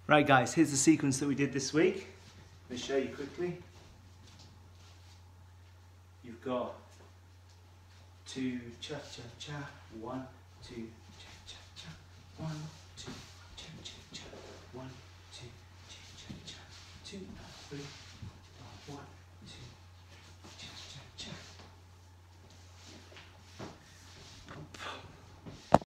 Right guys, here's the sequence that we did this week. Let me show you quickly. You've got 2 cha cha cha, 1 2 cha